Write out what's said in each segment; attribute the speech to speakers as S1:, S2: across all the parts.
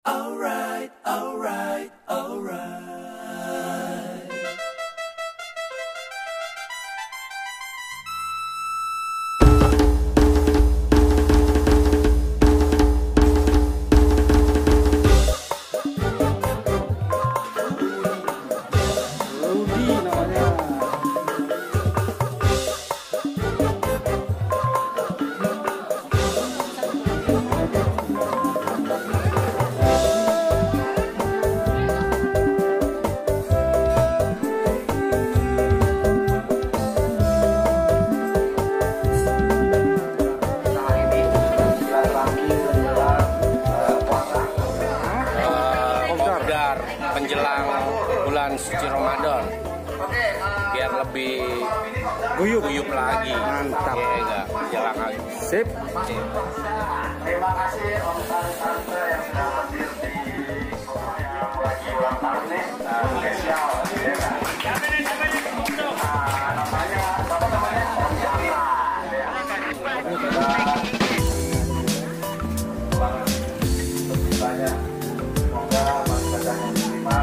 S1: Alright, alright, alright.
S2: Menjelang bulan suci Ramadan biar lebih guyup lagi.
S3: Mantap.
S2: Enggak menjelang lagi.
S3: Sip.
S4: Terima kasih Om Tante yang sudah hadir di lagi ulang tahun nih spesial ya kan? Namanya siapa namanya? Om Jana. Banyak. Semoga masa yang diterima.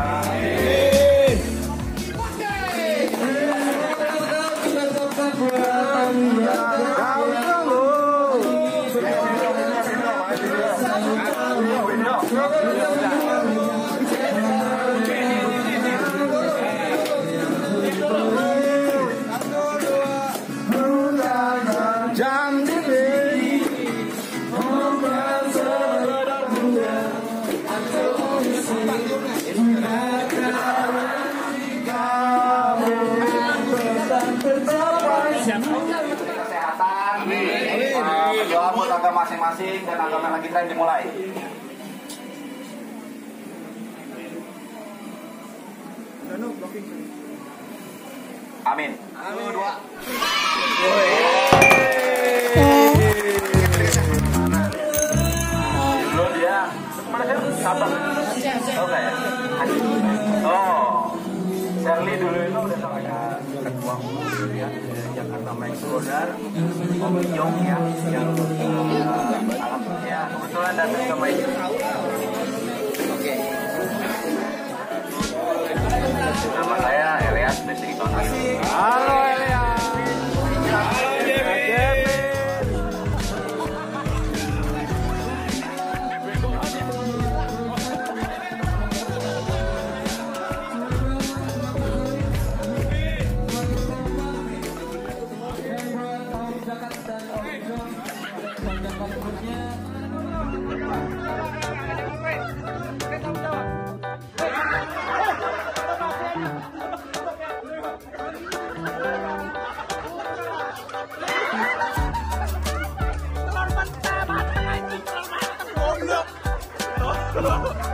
S4: Kesehatan, berdoa buat agama masing-masing dan agama kita yang dimulai. Amin. Dulu dia mana kan sabar. Oh ya. Oh. Shirley dulu itu udah namanya ketua umum ya Jakarta Mike Rodar, Om Jong ya yang alhamdulillah kebetulan datang ke Mike. Oke. Nama saya Elias Basic Tonas. Halo Elias. Halo Jemmy.
S1: Look.